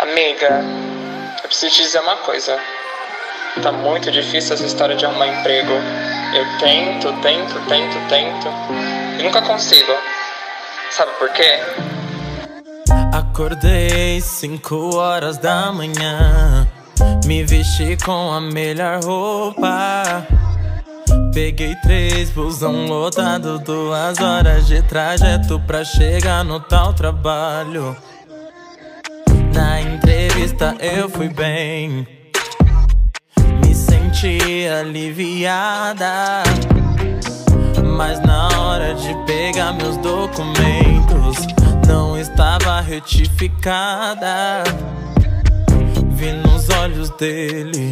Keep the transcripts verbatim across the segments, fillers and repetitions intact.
Amiga, eu preciso te dizer uma coisa. Tá muito difícil essa história de arrumar emprego. Eu tento, tento, tento, tento e nunca consigo. Sabe por quê? Acordei cinco horas da manhã, me vesti com a melhor roupa. Peguei três busão lotado, duas horas de trajeto pra chegar no tal trabalho. Na entrevista eu fui bem, me senti aliviada, mas na hora de pegar meus documentos não estava retificada. Vi nos olhos dele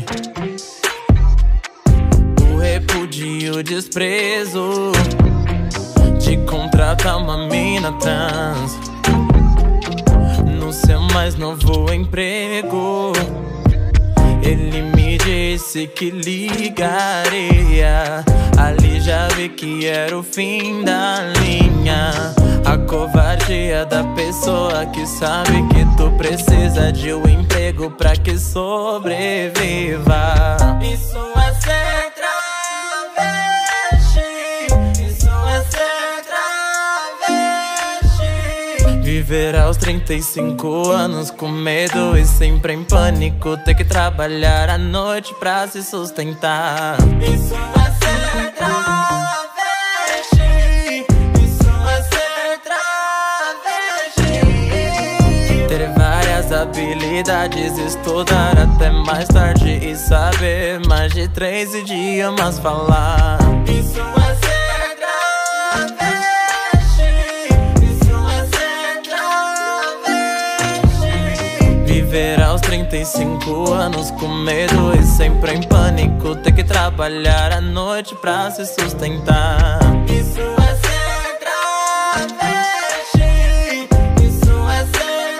o repúdio e o desprezo de contratar uma mina trans no seu mais novo emprego. Ele me disse que ligaria, ali já vi que era o fim da linha. A covardia da pessoa que sabe que tu precisa de um emprego pra que sobreviva. Isso é ser travesti, isso é ser travesti. Viver aos trinta e cinco anos com medo e sempre em pânico, ter que trabalhar à noite pra se sustentar. Isso é ser travesti, isso é ser travesti. Ter várias habilidades, estudar até mais tarde e saber mais de três idiomas falar. Isso é ser travesti, isso é ser travesti. Viver aos trinta e cinco anos com medo e sempre em pânico, ter que trabalhar à noite pra se sustentar. Isso é ser travesti, isso é ser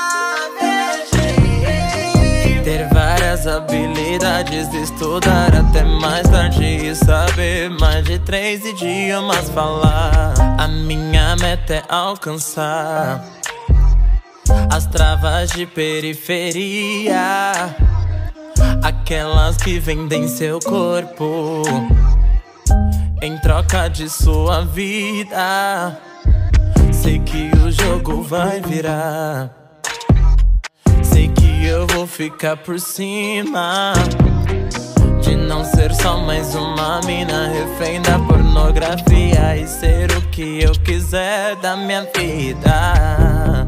travesti. Ter várias habilidades, estudar até mais tarde e saber mais de três idiomas falar. A minha meta é alcançar as travas de periferia, aquelas que vendem seu corpo em troca de sua vida. Sei que o jogo vai virar, sei que eu vou ficar por cima de não ser só mais uma mina refém da pornografia e ser o que eu quiser da minha vida.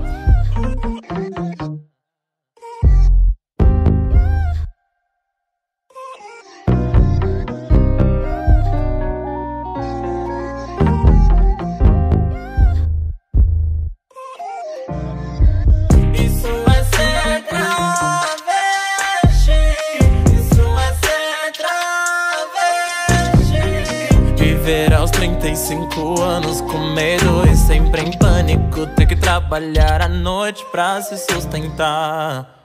Viver aos trinta e cinco anos com medo e sempre em pânico, ter que trabalhar à noite pra se sustentar.